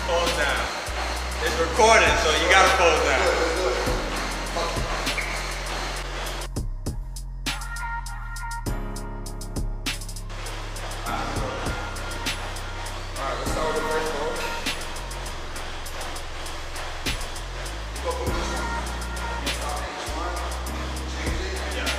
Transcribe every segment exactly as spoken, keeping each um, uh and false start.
Pose down. It's recording, so you gotta pose down. Alright, let's start with the first pose. Go for this one. Start each one. Change it. Yeah.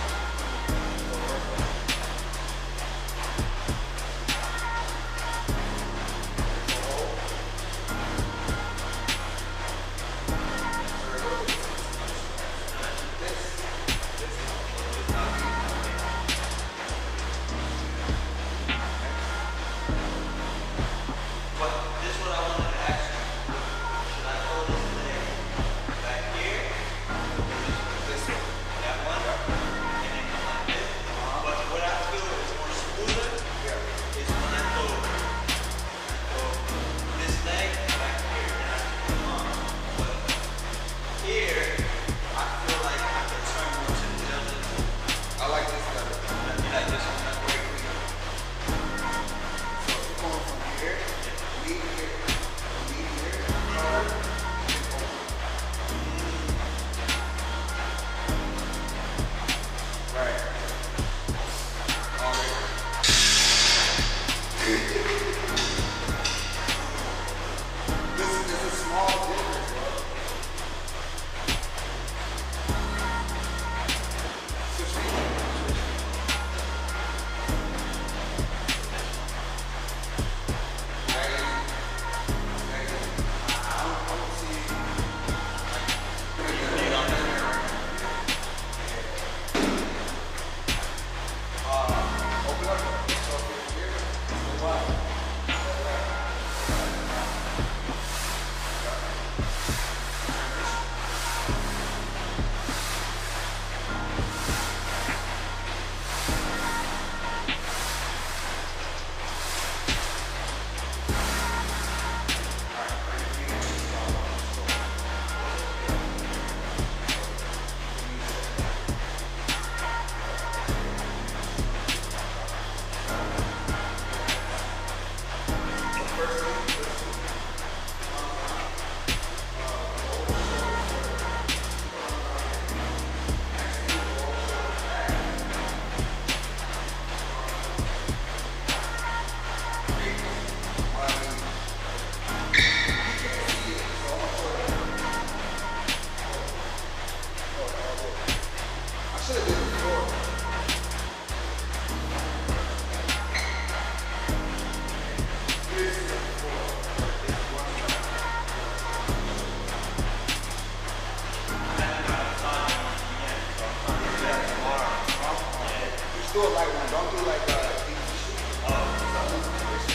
Do it like one. Don't do like uh, deep position. Oh, don't lose position.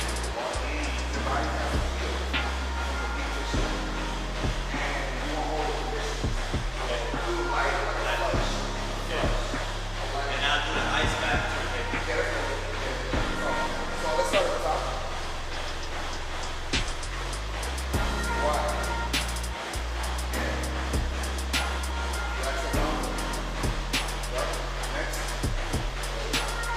Your body has to feel the deep position. And you won't hold the position. Okay. Do light like a flush. Okay. And now do the ice back too. Okay. Yeah, that's good. So, so let's start at the top. Why? Yeah. Relax it down. Next.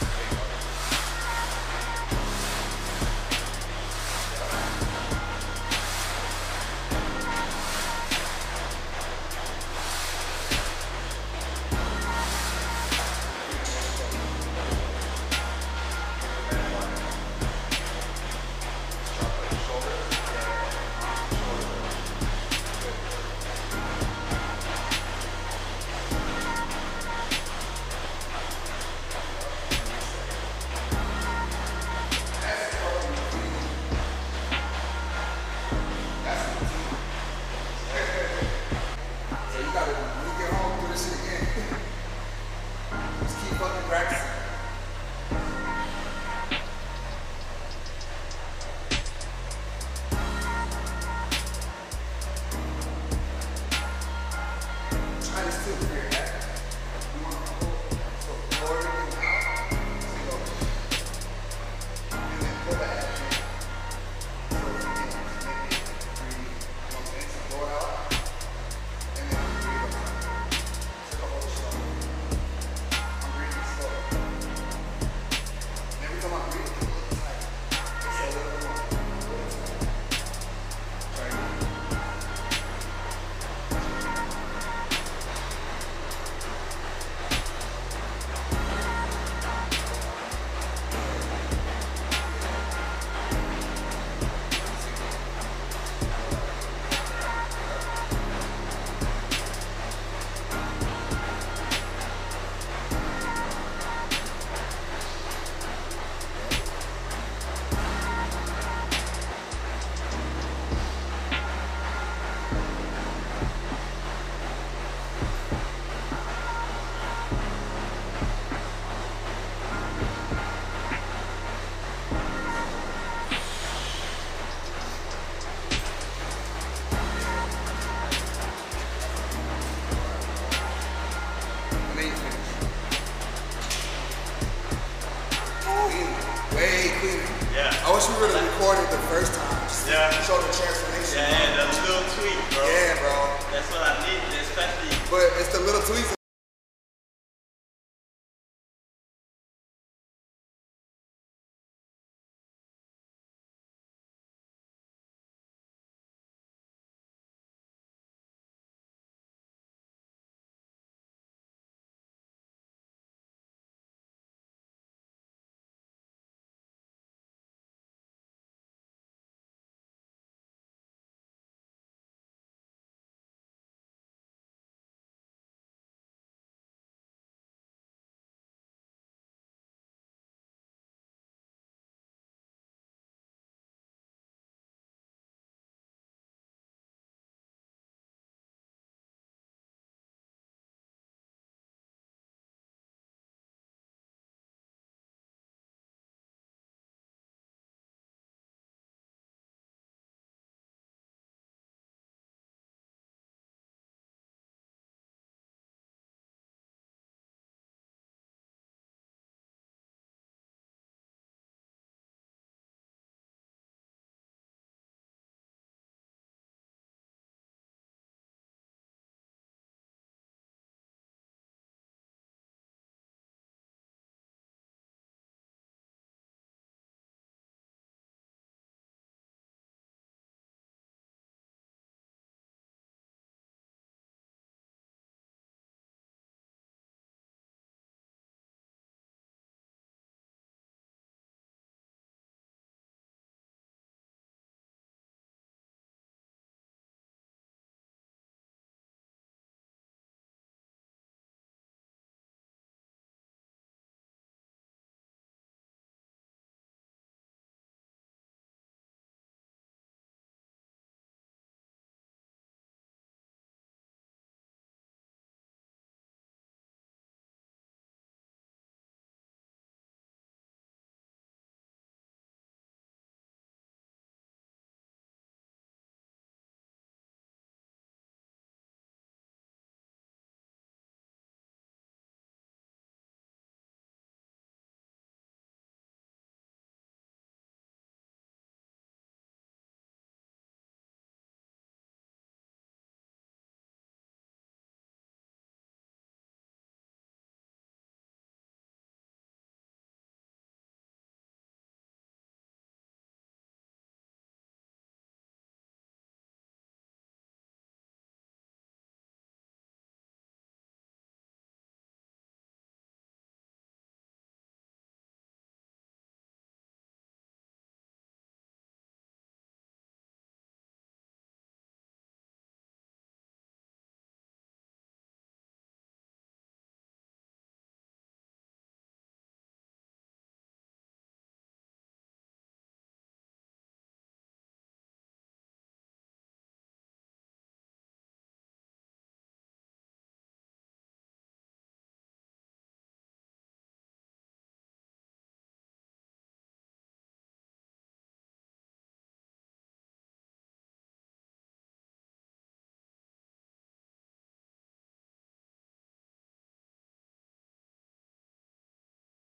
I wish we would have recorded the first time. Just yeah. to show the transformation. Yeah, yeah, the little tweak, bro. Yeah, bro. That's what I need, especially. But it's the little tweaks.